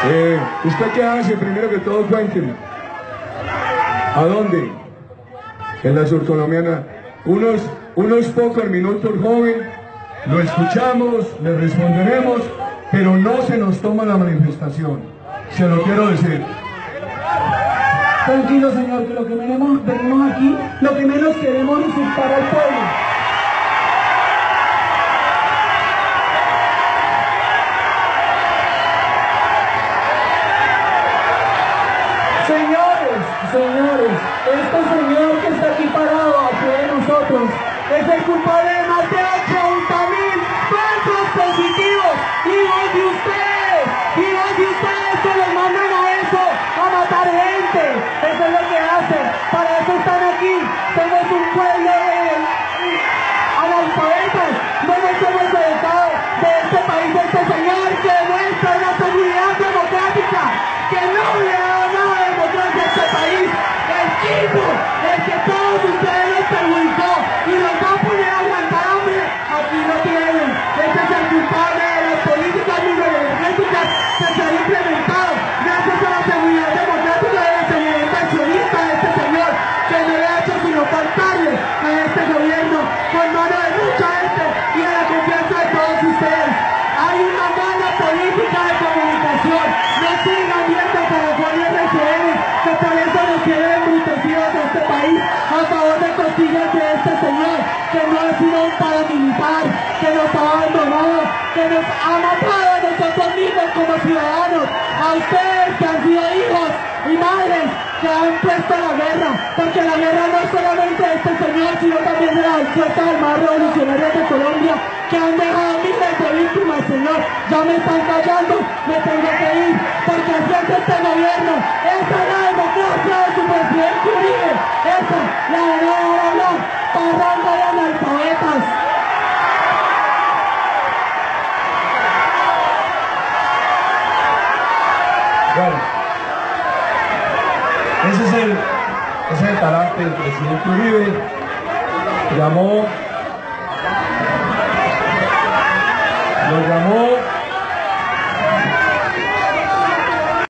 ¿Usted qué hace? Primero que todo, cuénteme. ¿A dónde? En la surcolombiana. Unos pocos minutos, joven. Lo escuchamos, le responderemos, pero no se nos toma la manifestación. Se lo quiero decir. Tranquilo, señor, que lo que venimos aquí, lo que menos queremos es insultar al pueblo. Señores, este señor que está aquí parado aquí de nosotros es el culpable de más de 80.000 falsos positivos. Hijos de ustedes que los mandan a eso, a matar gente. Eso es lo que hacen, para eso están aquí. Somos un pueblo de analfabetas, no nos hemos educado de este país, de este señor que demuestra una seguridad democrática, que no le da nada de democracia a este país. El que todos ustedes les perjudicó y los va a poner a aguantar hambre, aquí lo tienen. Este es el culpable de las políticas energéticas que se han implementado gracias a la seguridad democrática de la seguridad inversionista de este señor, que no le ha hecho sino faltarle a este gobierno con mano de mucha gente y a la confianza de todos ustedes. Hay una mala política de comunicación. No sigan viendo Caracol y RCN, que por eso nos quieren embrutecidos de este país a favor de costillas de este señor, que no ha sido un paramilitar, que nos ha abandonado, que nos ha matado a nosotros mismos como ciudadanos, a ustedes que han sido hijos y madres que han puesto la guerra, porque la guerra no es solamente de este señor, sino también de las fuerzas armadas revolucionarias de Colombia, que han dejado miles de víctimas, señor. Ya me están callando, me tengo que ir, porque así es este gobierno. Esa es la democracia de su presidente Uribe, esa, la de no hablar, parranda de analfabetas. Bueno, ese es el talante del presidente Uribe. Lo llamó